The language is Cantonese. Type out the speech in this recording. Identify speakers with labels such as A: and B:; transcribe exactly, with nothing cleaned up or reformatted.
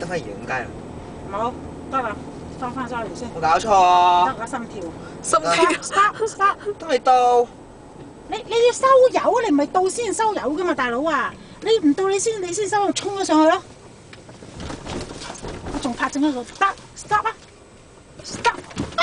A: 得翻二點五雞啦。
B: 冇得啦，收翻收嚟先。
A: 我搞錯啊！
B: 得我心跳。
C: 心跳
B: stop stop。
A: 都未到。
B: 你你要收油，你唔係到先收油噶嘛，大佬啊！你唔到你先你先收，衝咗上去咯。我仲拍正一個 stop stop 啊 stop。